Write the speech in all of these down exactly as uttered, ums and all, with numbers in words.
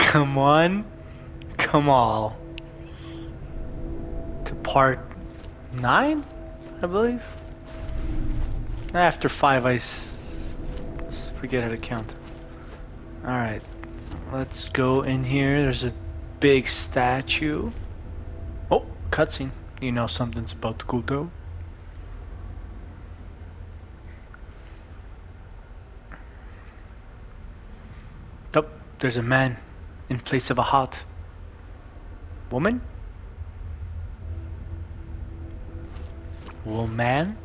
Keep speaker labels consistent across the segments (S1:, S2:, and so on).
S1: Come on. Come all. To part nine, I believe. After five, I s s- forget how to count. Alright. Let's go in here. There's a big statue. Oh, cutscene. You know something's about to go down. Oh, there's a man in place of a hot woman? Woman?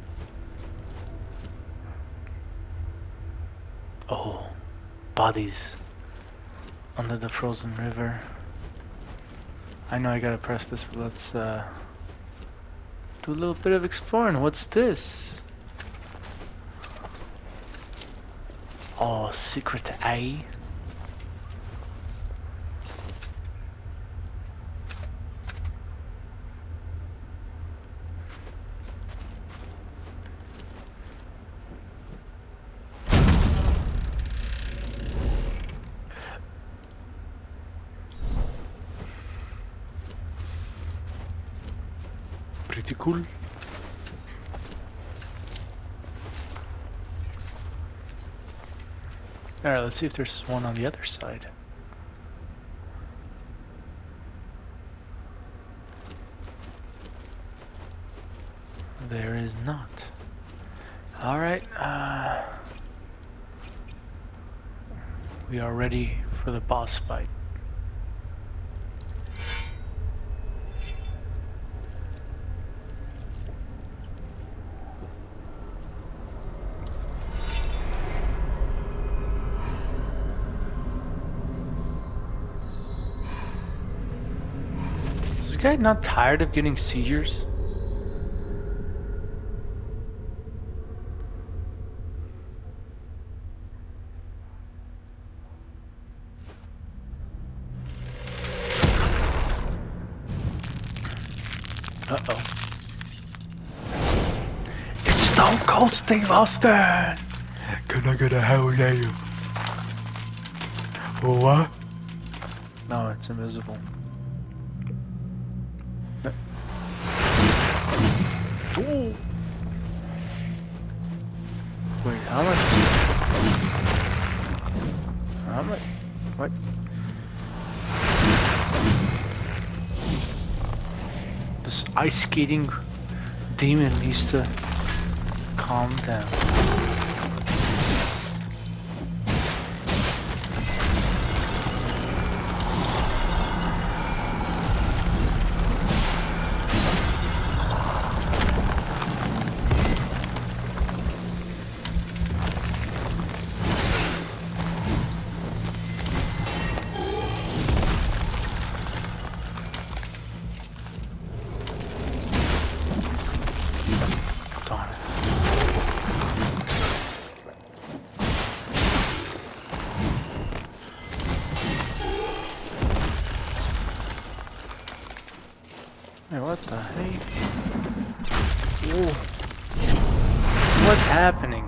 S1: Oh, bodies under the frozen river. I know I gotta press this, but let's uh, do a little bit of exploring. What's this? Oh, secret A. Pretty cool. Alright, let's see if there's one on the other side. There is not. Alright, uh, we are ready for the boss fight. Is this guy not tired of getting seizures? Uh-oh. It's Stone Cold Steve Austin! Can I get a hell yeah you? What? No, it's invisible. Ooh. Wait, how much? How much? What? This ice skating demon needs to calm down. Hey, what the heck? Whoa. What's happening?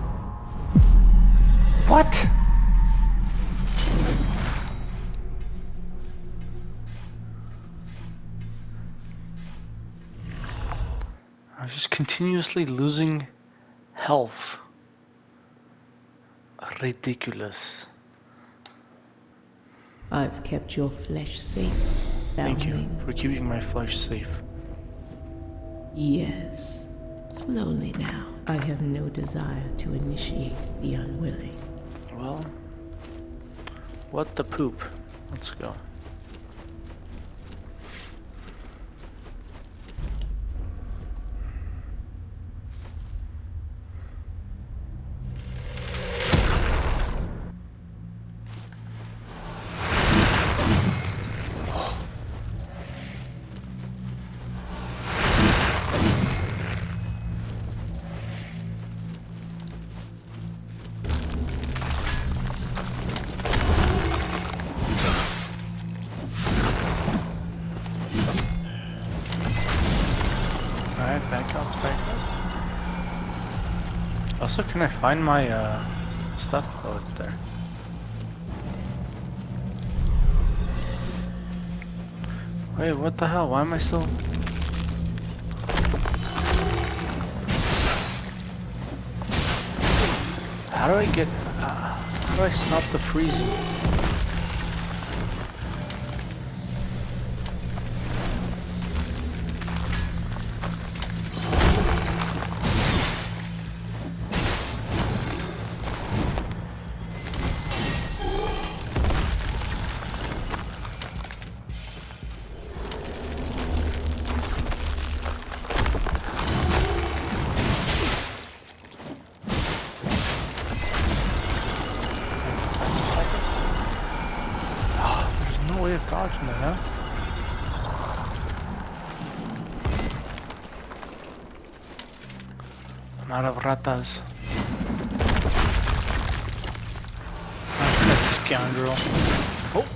S1: What? I'm just continuously losing health. Ridiculous.
S2: I've kept your flesh safe,
S1: Thank you
S2: foundling.
S1: for keeping my flesh safe.
S2: Yes. Slowly now. I have no desire to initiate the unwilling.
S1: Well, what the poop? Let's go. Alright, back up, back up. Also, can I find my uh, stuff? Oh, it's there. Wait, what the hell? Why am I still... How do I get... Uh, how do I stop the freezing? Way of dodging it, huh? I'm out of ratas. That scoundrel. Oh!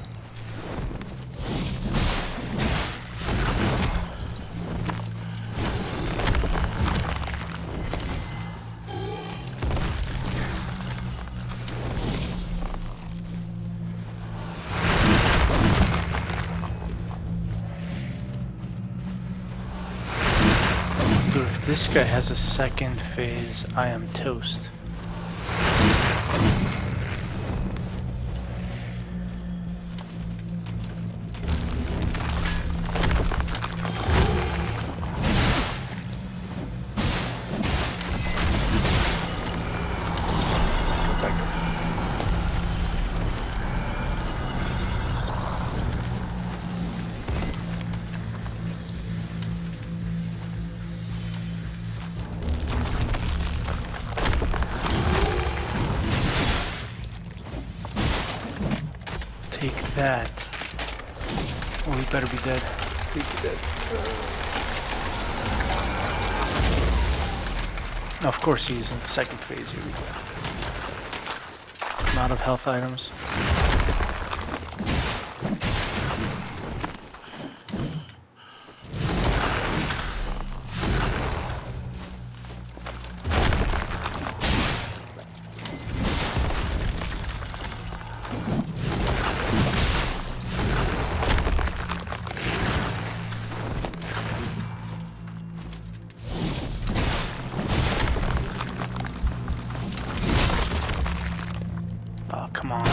S1: If this guy has a second phase, I am toast. Take that. Oh, he better be dead. Please be dead. Uh... Of course he's in the second phase. Here we go. I'm out of health items. Oh, come on.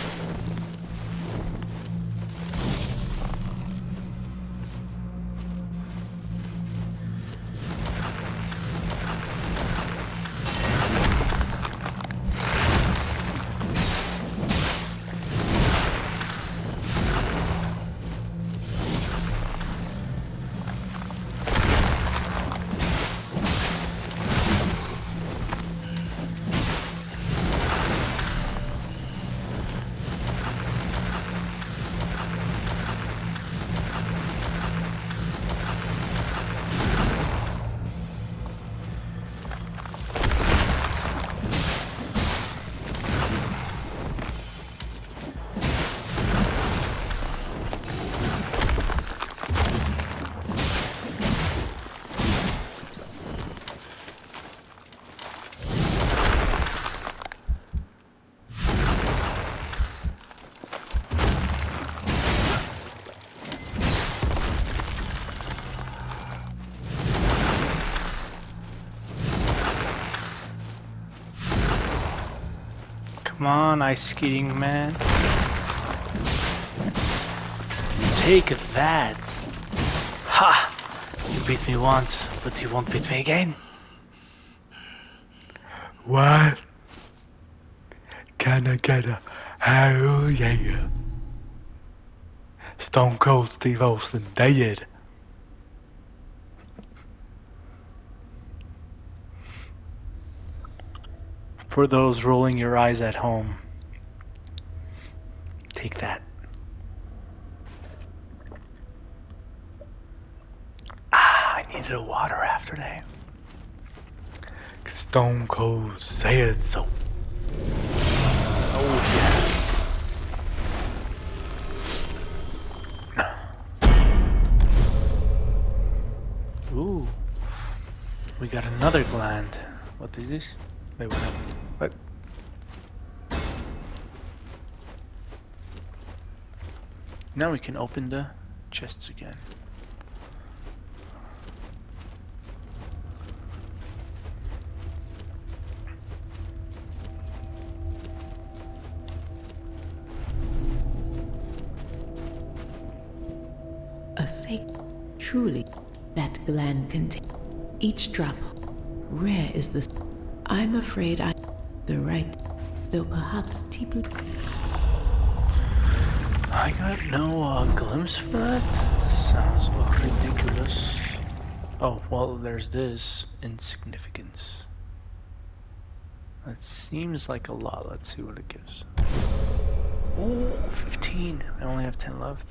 S1: Come on, ice skating man. Take that. Ha! You beat me once, but you won't beat me again. What? Can I get a hell yeah? Stone Cold Steve Austin dead. For those rolling your eyes at home, take that. Ah, I needed a water after that. Stone Cold said so. Oh yeah. Ooh, we got another gland. What is this? Wait, what happened? What? Now we can open the chests again.
S2: A sacred, truly, that gland contains each drop. Rare is the. I'm afraid I, the right, though perhaps deeply.
S1: I got no uh, glimpse for that. Sounds ridiculous. Oh well, there's this insignificance. That seems like a lot. Let's see what it gives. Oh, fifteen. I only have ten left.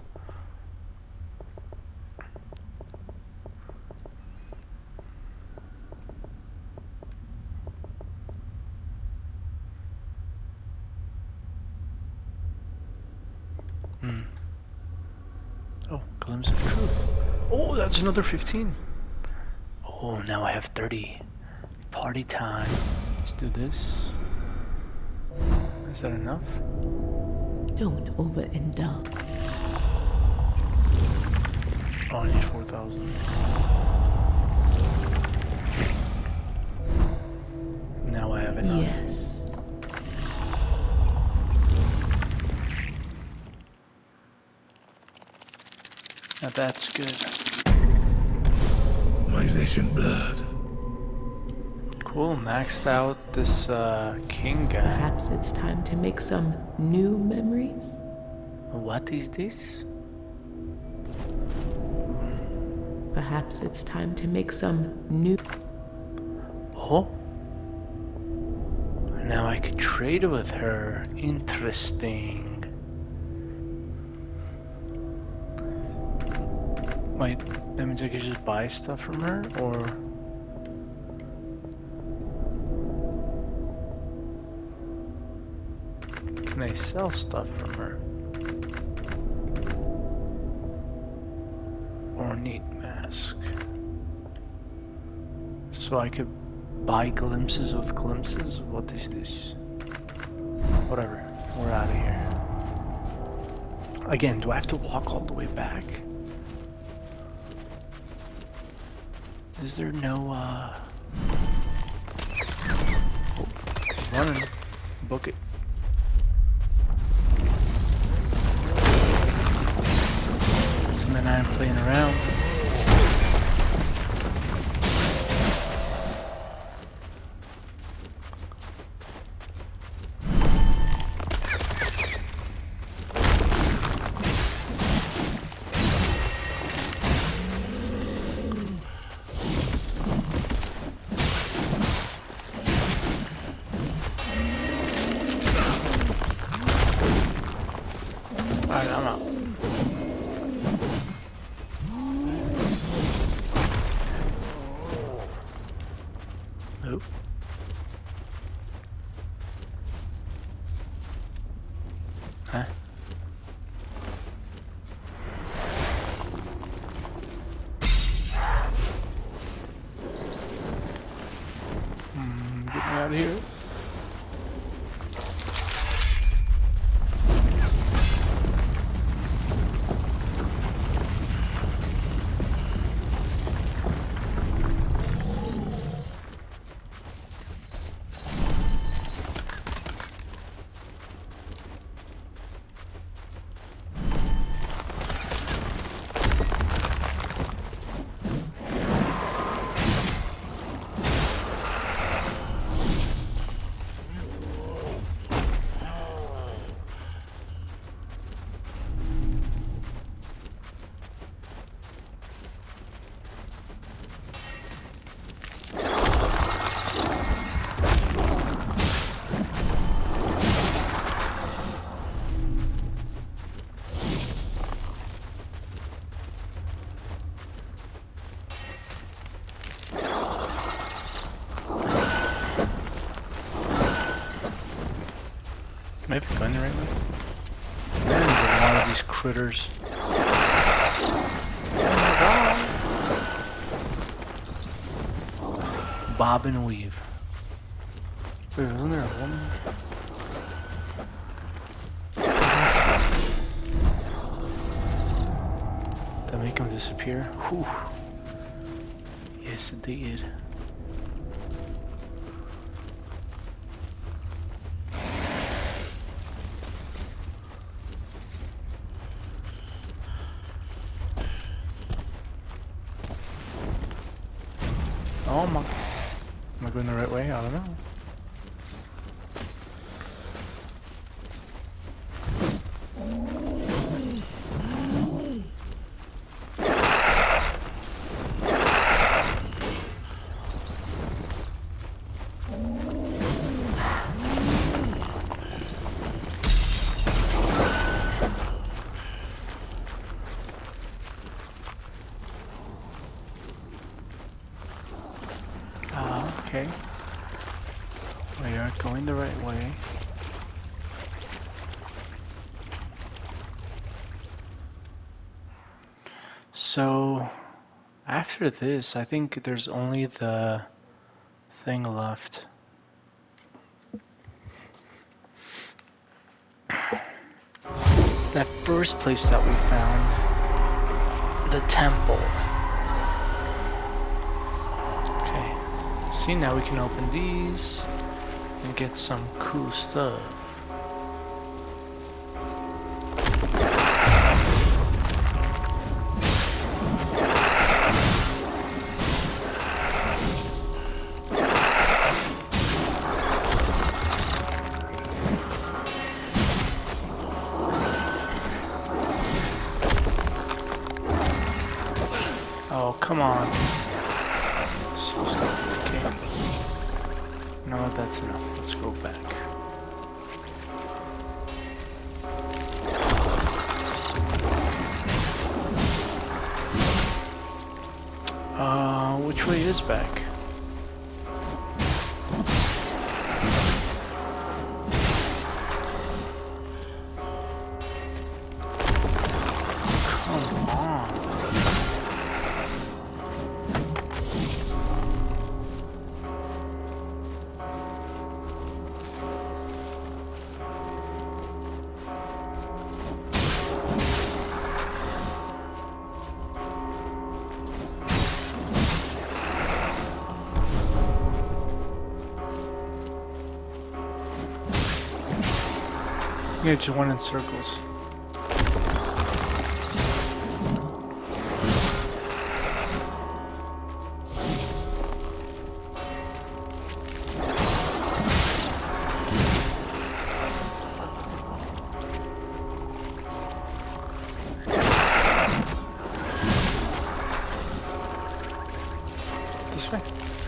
S1: Hmm. Oh, glimpse of truth. Oh, that's another fifteen. Oh, now I have thirty. Party time. Let's do this. Is that enough?
S2: Don't overindulge.
S1: Oh, I need four thousand. Now I have enough.
S2: Yes.
S1: Now that's good.
S3: My vision blurred.
S1: Cool, maxed out this uh, king guy.
S2: Perhaps it's time to make some new memories?
S1: What is this?
S2: Perhaps it's time to make some new.
S1: Oh? Now I could trade with her. Interesting. Wait, that means I could just buy stuff from her, or... Can I sell stuff from her? Ornate mask. So I could buy glimpses with glimpses? What is this? Whatever, we're out of here. Again, do I have to walk all the way back? Is there no, uh... Oh, he's running. Book it. Some and I am playing around. Alright, I'm out. Nope. Huh? Mm, get me out of here. Maybe gun right now. There's a lot of these critters. Bob and weave. Wait, wasn't there a woman? disappear. Whew. Yes, it did. Oh my. Am I going the right way? I don't know. Okay. We are going the right way. So, after this, I think there's only the thing left. That first place that we found, the temple. See, now we can open these and get some cool stuff. Oh, come on. No, that's enough. Let's go back. Uh, which way is back? Come on. Yeah, just went in circles. This way.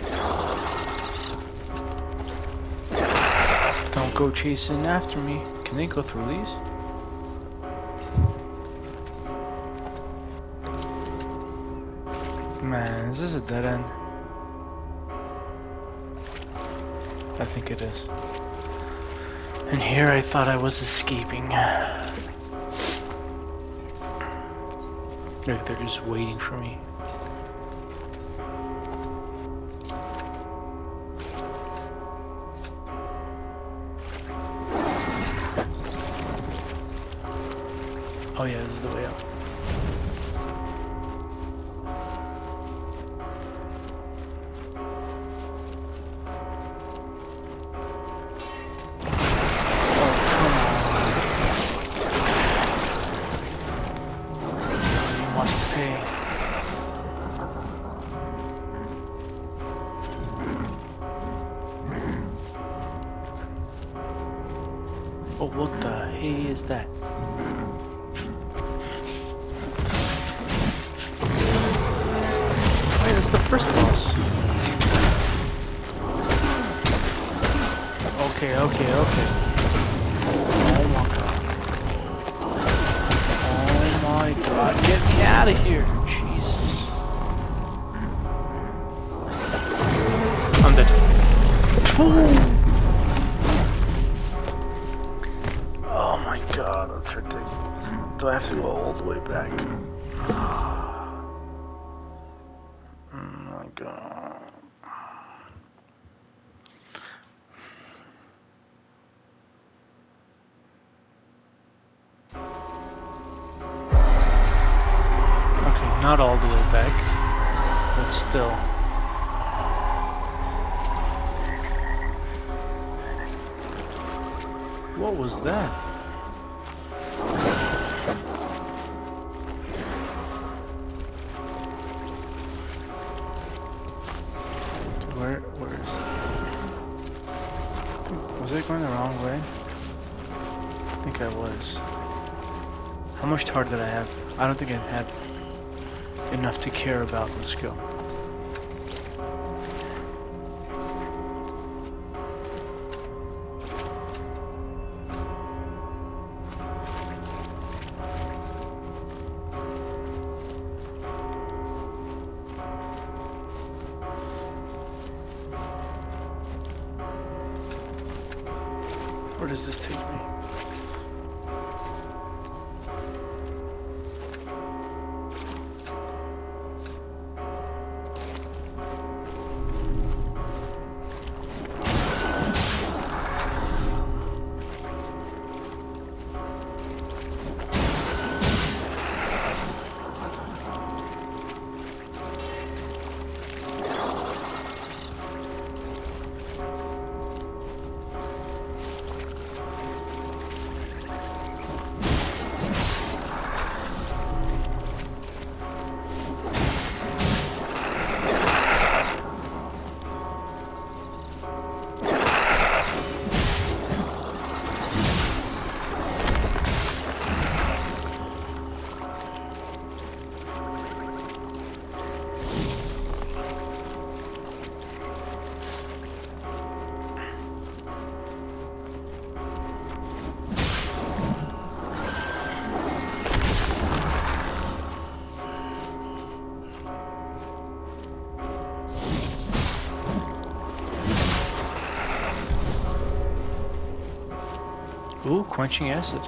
S1: Don't go chasing after me. Can they go through these? Man, is this a dead end? I think it is. And here I thought I was escaping. Look, they're just waiting for me. Oh yeah, this is the way up. Oh, what the hey is that? Wait, that's the first boss. Okay, okay, okay. Oh my god. Oh my god, get me out of here. Jesus. I'm dead. Oh my god, that's ridiculous. Do I have to go all the way back? Oh my god. Not all the way back, but still. What was that? Where, where is it? Was I going the wrong way? I think I was. How much tar did I have? I don't think I had enough to care about. Let's go. Where does this take me? Ooh, quenching acid.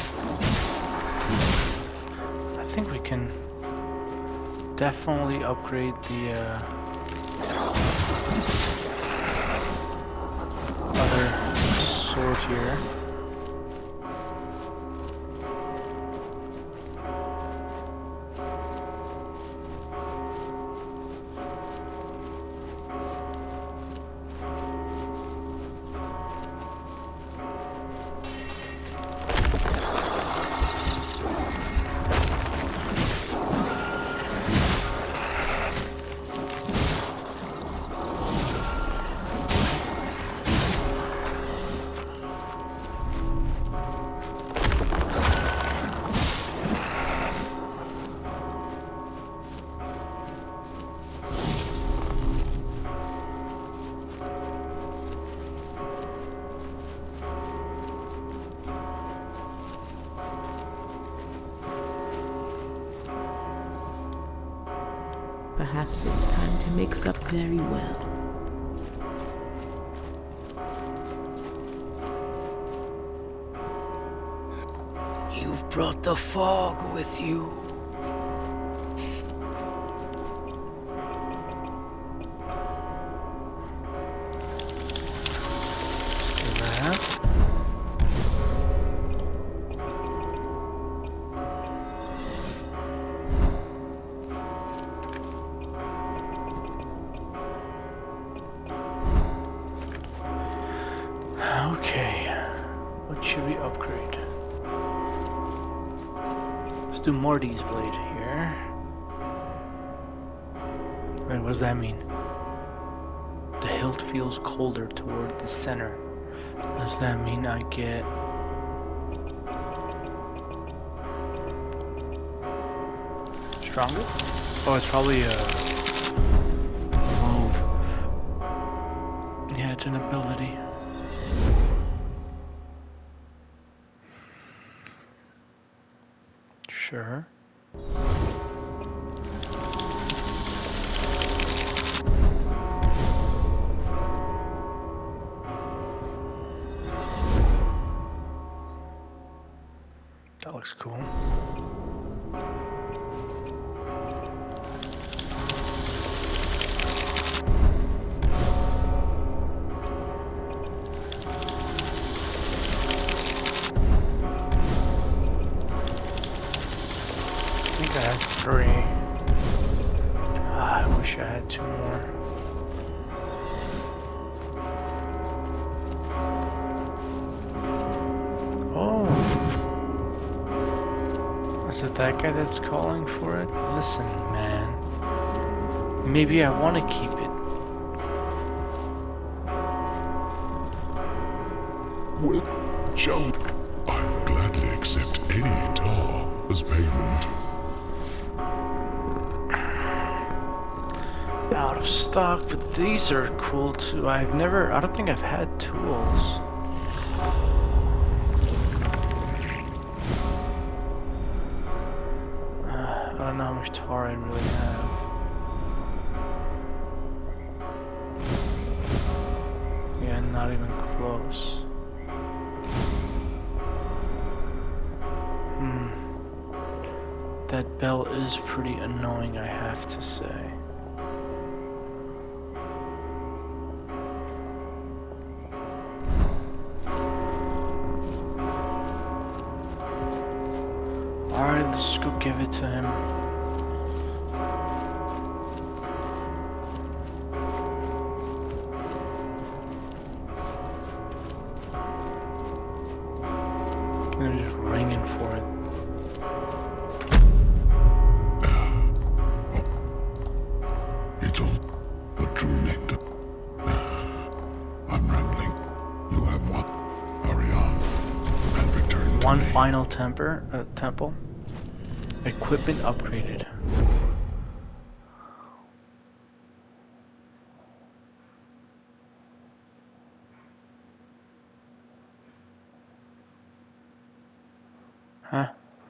S1: I think we can definitely upgrade the uh, other sword here.
S2: Perhaps it's time to mix up very well.
S3: You've brought the fog with you.
S1: Do that. Okay, what should we upgrade? Let's do Morty's blade here. Wait, what does that mean? The hilt feels colder toward the center. Does that mean I get... stronger? Oh, it's probably a move. Yeah, it's an ability. Sure. That looks cool. I have three. I wish I had two more. Oh! Is it that guy that's calling for it? Listen, man. Maybe I want to keep it.
S4: Well, Joe, I'll gladly accept any tar as payment.
S1: Out of stock, but these are cool too. I've never, I don't think I've had tools. Uh, I don't know how much tar I really have. Yeah, not even close. Hmm. That bell is pretty annoying, I have to say. Alright, let's go give it to him. They're just ringing for it.
S4: It's all a true nectar. I'm rambling. You have one. Hurry on and return to
S1: One
S4: me.
S1: final temper, uh, temple. Equipment upgraded. Huh?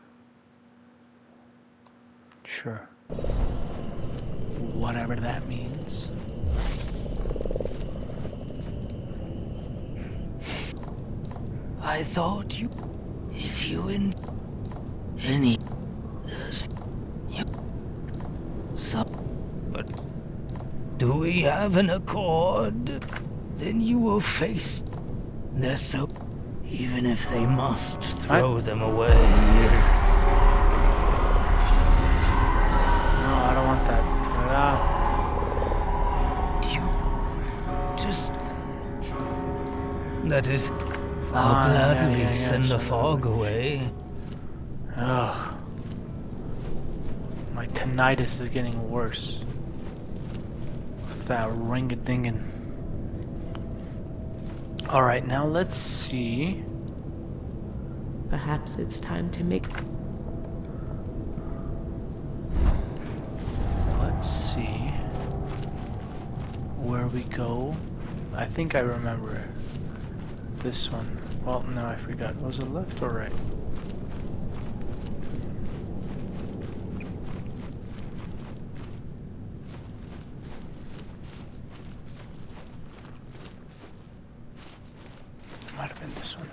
S1: Sure. Whatever that means.
S3: I thought you... If you in... Any... There's... You... Some... But... Do we have an accord? Then you will face... Their so... Even if they must throw them away.
S1: No, I don't want that. Turn it off.
S3: You... Just... That is...
S1: Ah,
S3: I'll gladly
S1: yeah, yeah, yeah,
S3: send the
S1: sure.
S3: fog away.
S1: Ugh. My tinnitus is getting worse. With that ring-a-dingin'. Alright, now let's see.
S2: Perhaps it's time to make...
S1: Let's see. Where we go. I think I remember this one. Well, no, I forgot. Was it left or right? Might have been this one.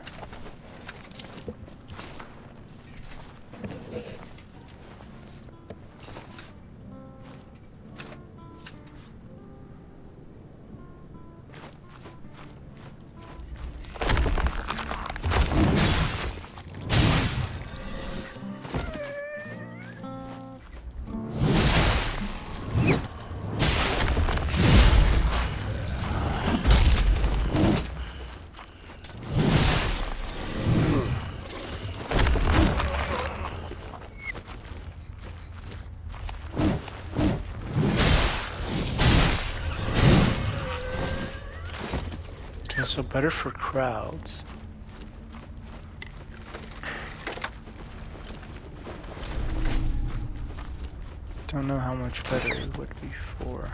S1: So better for crowds. Don't know how much better it would be for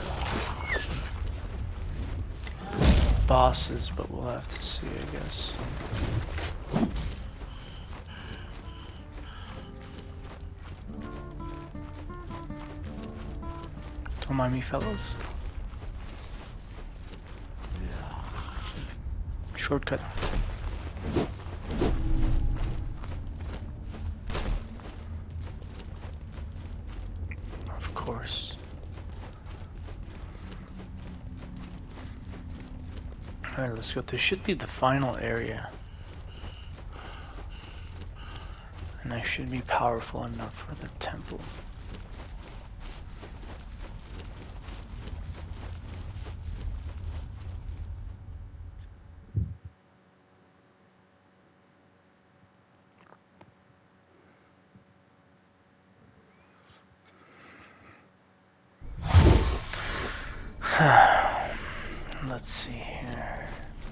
S1: bosses, but we'll have to see, I guess. Don't mind me, fellas. Shortcut. Of course. Alright, let's go. This should be the final area. And I should be powerful enough for the temple. let's see here.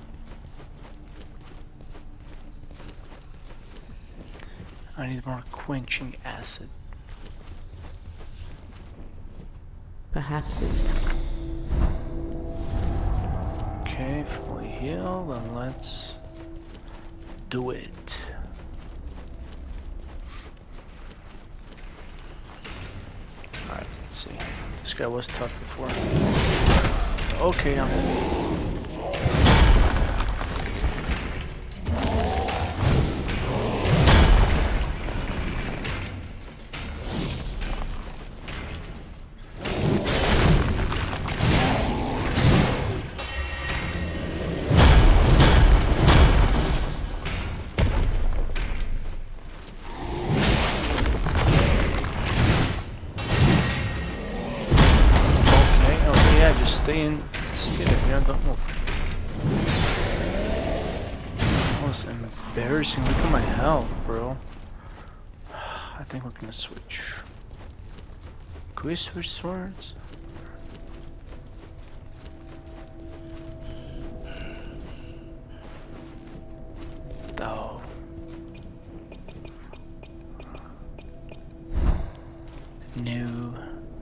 S1: I need more quenching acid.
S2: Perhaps it's time.
S1: Okay, fully healed, then let's do it. Alright, let's see. This guy was tough before. Okay, I'm in. Stay in, stay there, yeah, don't move. That was embarrassing. Look at my health, bro. I think we're gonna switch. Can we switch swords? Oh. No.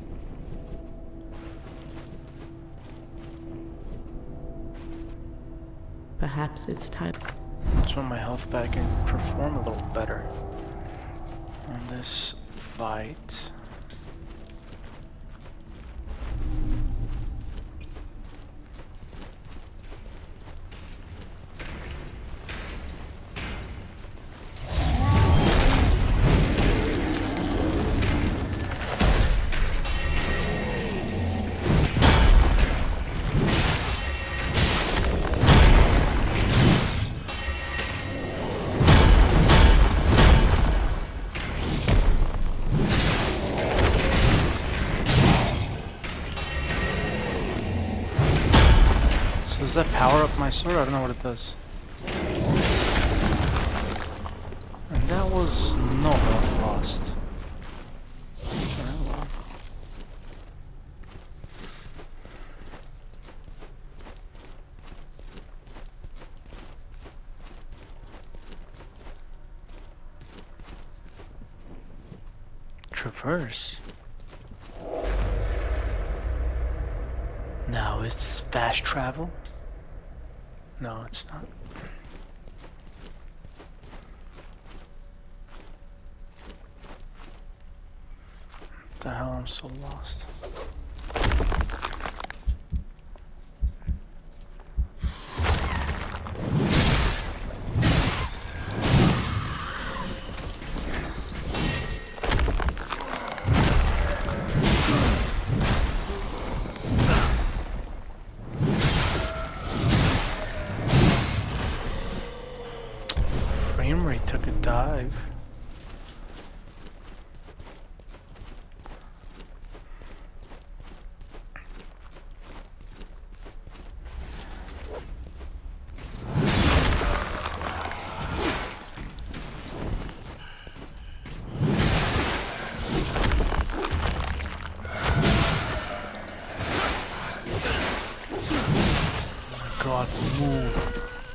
S2: Perhaps it's time.
S1: Let's want my health back and perform a little better on this fight. Does that power up my sword? I don't know what it does. And that was no health lost. Oh, well. Traverse. Now, is this fast travel? No, it's not. What the hell, I'm so lost. Frame rate took a dive. God, move.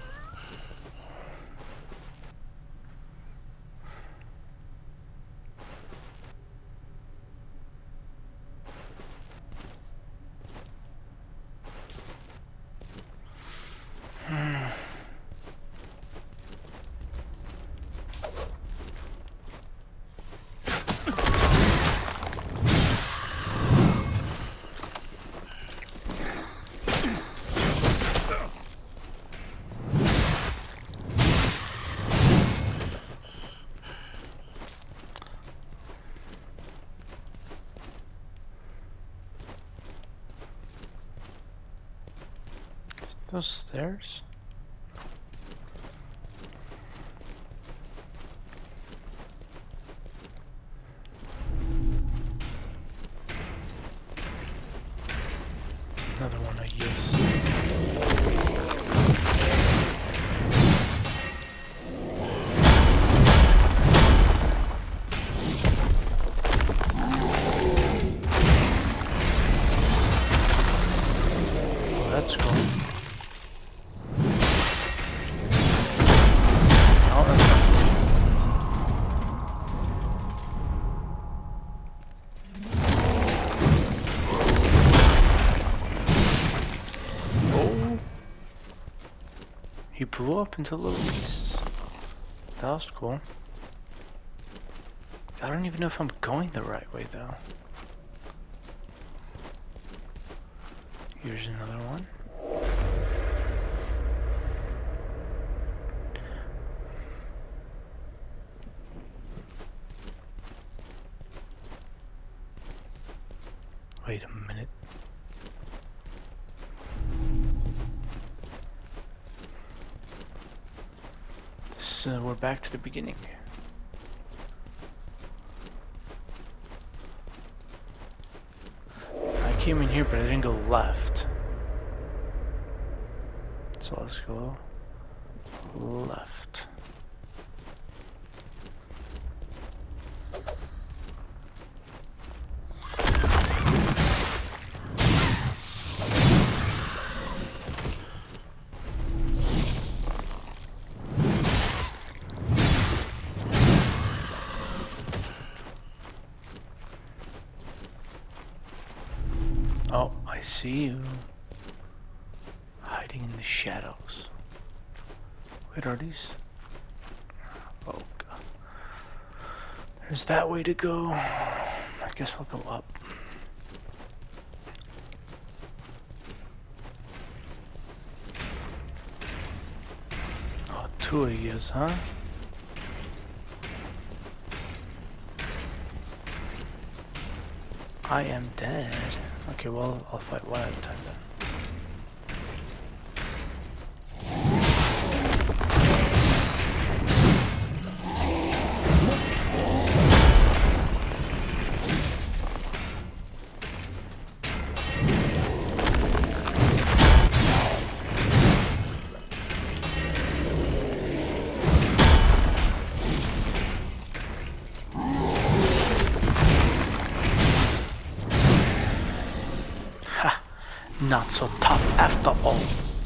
S1: Those stairs? Another one, I guess. Oh, that's cool. blew up into little pieces. That was cool. I don't even know if I'm going the right way though. Here's another one. Wait a minute. This, uh, we're back to the beginning. I came in here, but I didn't go left. So let's go left. Oh, I see you. Hiding in the shadows. Wait, are these? Oh god. There's that way to go. I guess we'll go up. Oh, two of yous, huh? I am dead. Okay, well, I'll fight one at a time then. Not so tough after all.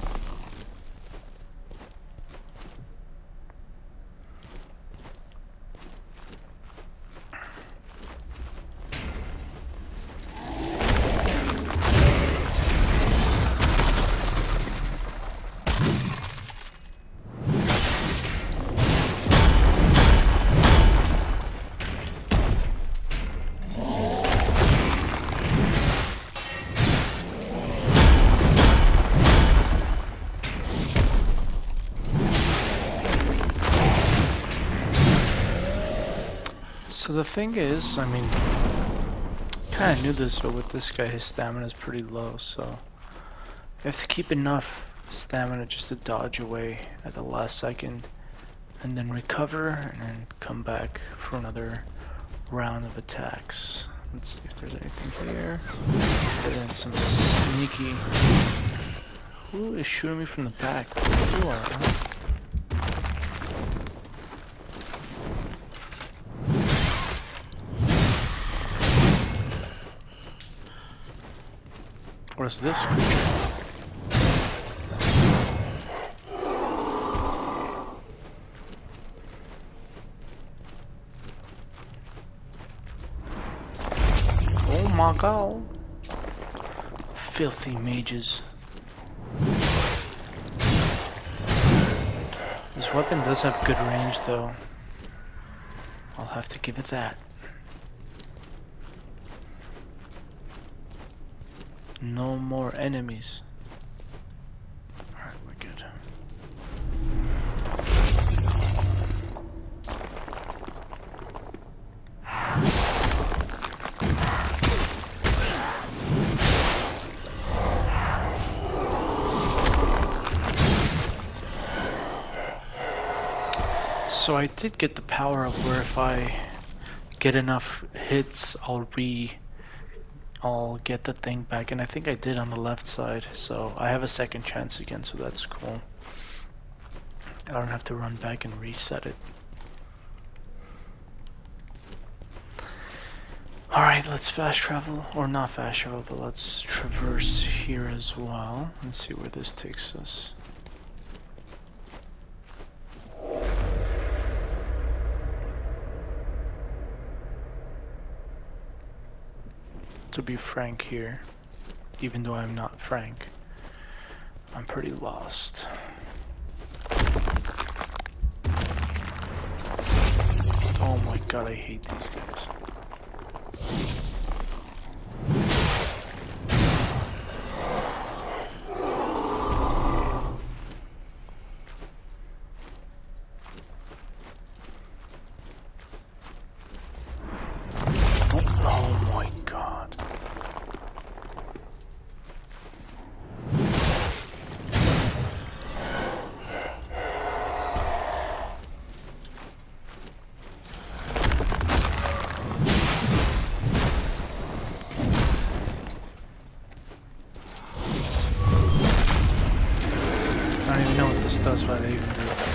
S1: So the thing is, I mean, kind of knew this, but with this guy, his stamina is pretty low, so you have to keep enough stamina just to dodge away at the last second, and then recover, and then come back for another round of attacks. Let's see if there's anything here. And then some sneaky. Who is shooting me from the back? You are, huh? What is this creature? Oh my god. Filthy mages. This weapon does have good range though. I'll have to give it that. No more enemies. Alright, we're good. So I did get the power of where if I get enough hits, I'll re I'll get the thing back, and I think I did on the left side, so I have a second chance again, so that's cool. I don't have to run back and reset it. Alright, let's fast travel, or not fast travel, but let's traverse here as well, and see where this takes us. To be frank here, even though I'm not frank, I'm pretty lost. God, I hate these guys. Oh my God. I don't even know what this does, why they even do it.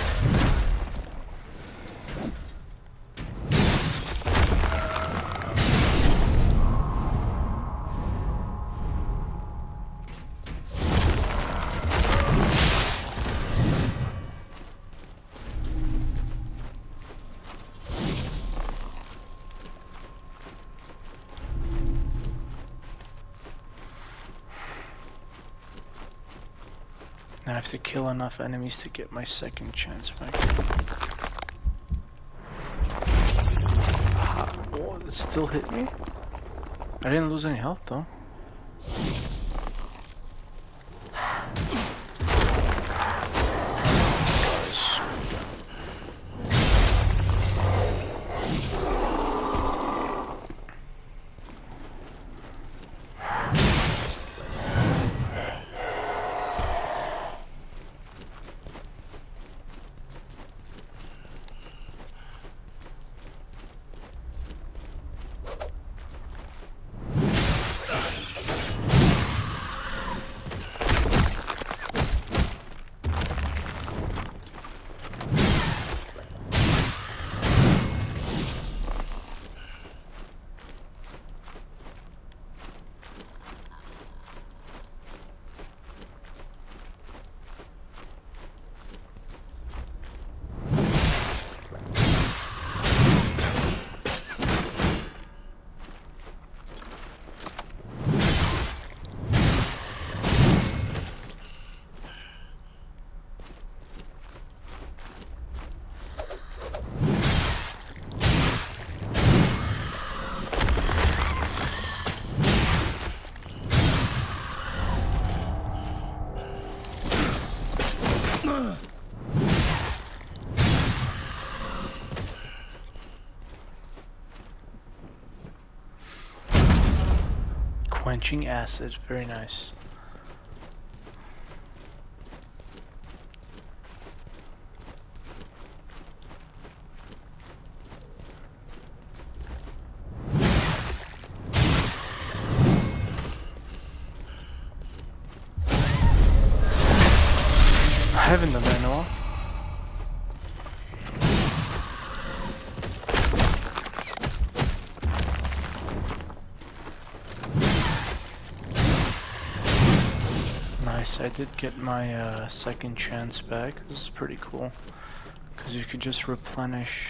S1: I have to kill enough enemies to get my second chance back. Ah, oh, it still hit me? I didn't lose any health though. Quenching acid, very nice. I haven't done that in a while. Nice, I did get my uh, second chance back. This is pretty cool, because you could just replenish.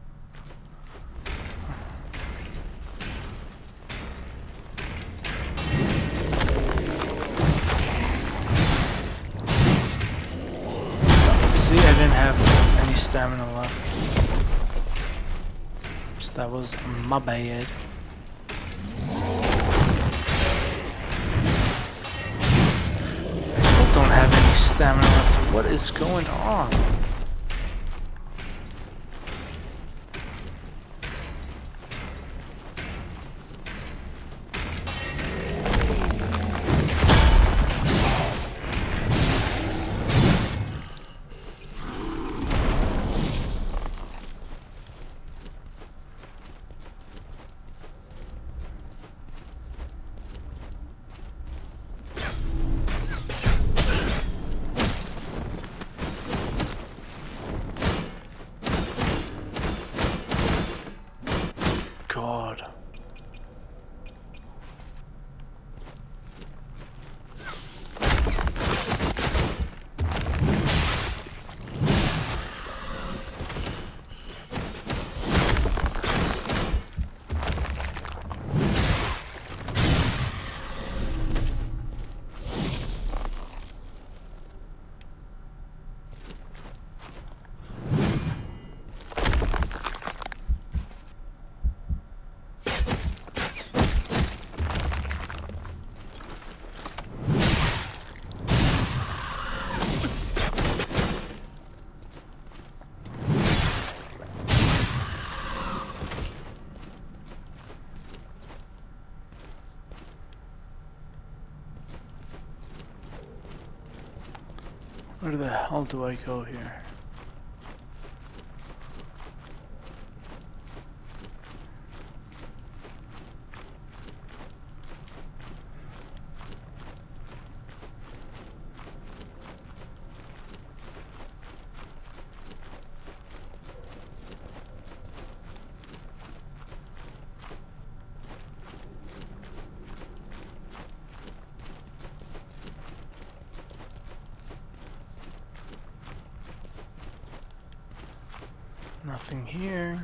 S1: See, I didn't have any stamina left, so that was my bad. Don't have any stamina left. What is going on? Where the hell do I go here? Nothing here.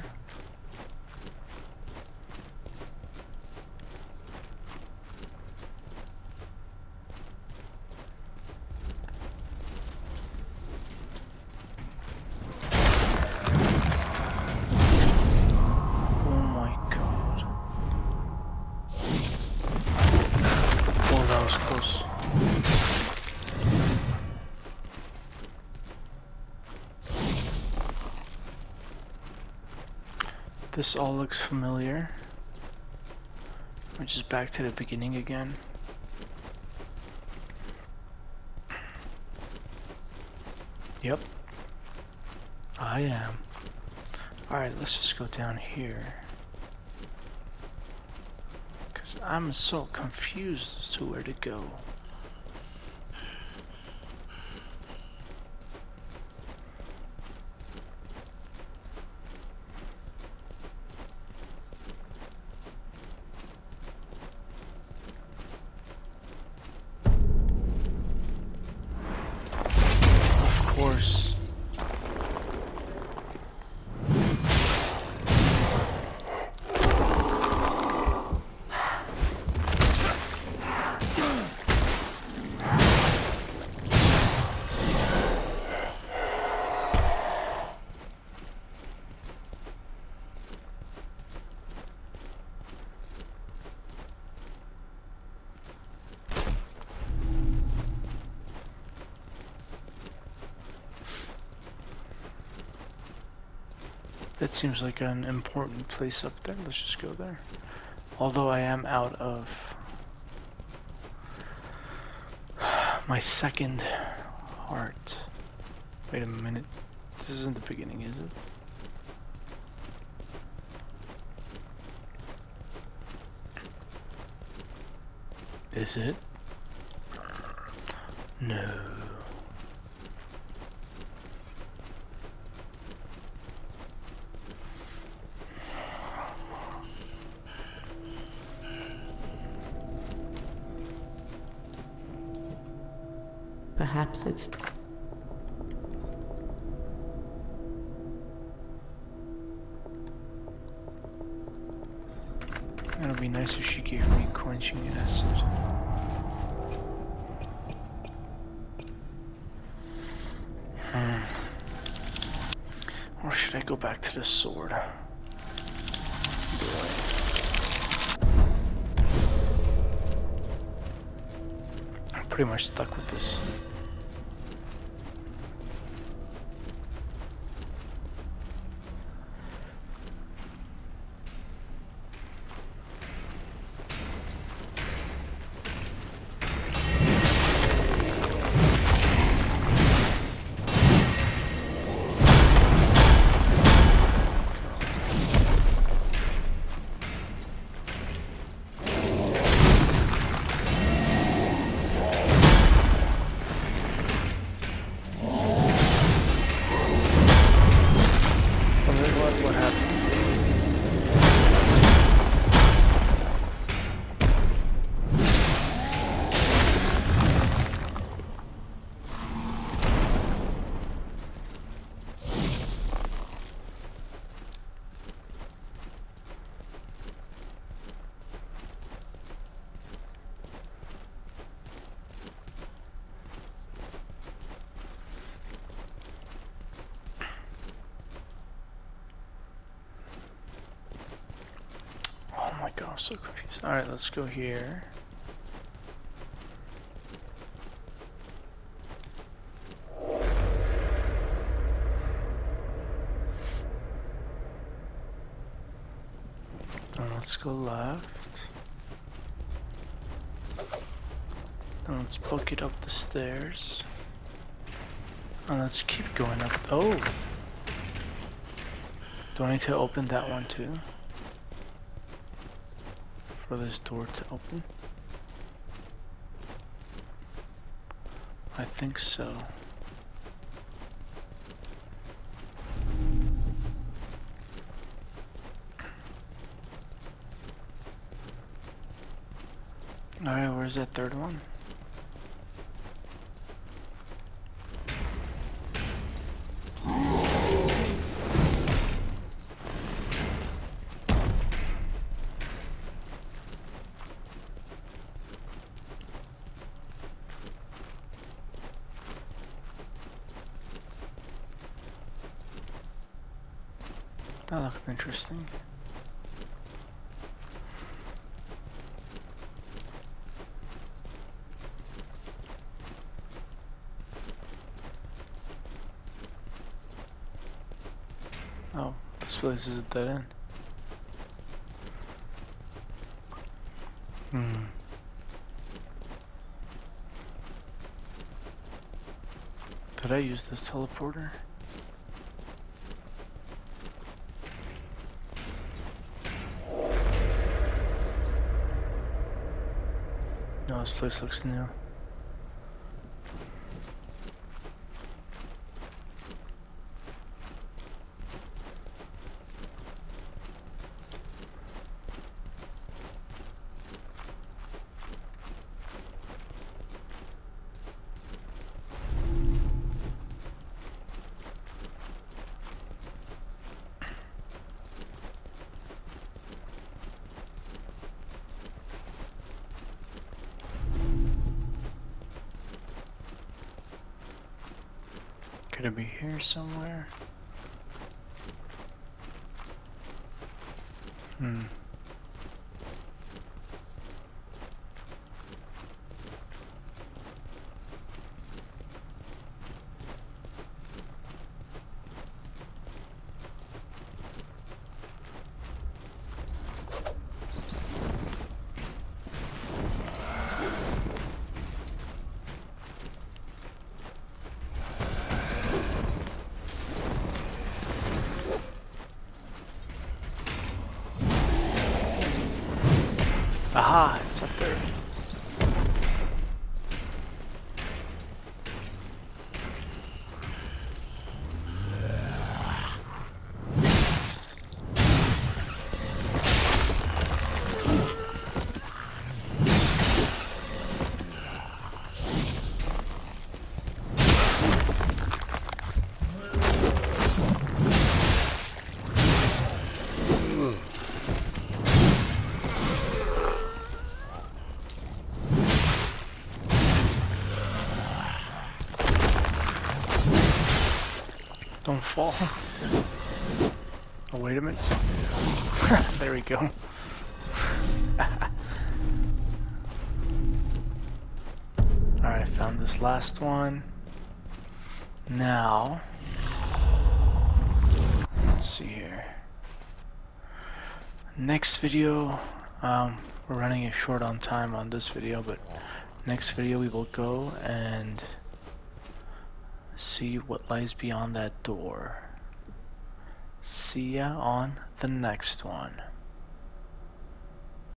S1: Oh my god. Oh, that was close. This all looks familiar. We're just back to the beginning again. Yep, I am. Alright, let's just go down here. Because I'm so confused as to where to go. Of course. That seems like an important place up there. Let's just go there. Although I am out of my second heart. Wait a minute. This isn't the beginning, is it? Is it? No.
S2: Perhaps it's...
S1: It'd be nice if she gave me quenching acid. Hmm. Or should I go back to the sword? Boy. I'm pretty much stuck with this. What happened? Oh my god, I'm so confused. Alright, let's go here. Then let's go left. Then let's book it up the stairs. And let's keep going up. Oh! Do I need to open that one too? For this door to open? I think so. Alright, where's that third one? That looks interesting. Oh, this place is a dead end. Hmm. Did I use this teleporter? No, this place looks new. Could it be here somewhere? Hmm. Aha, it's up there. Don't fall. Oh, wait a minute. There we go. Alright, I found this last one. Now, let's see here. Next video, um, we're running short on time on this video, but next video we will go and see what lies beyond that door. See ya on the next one.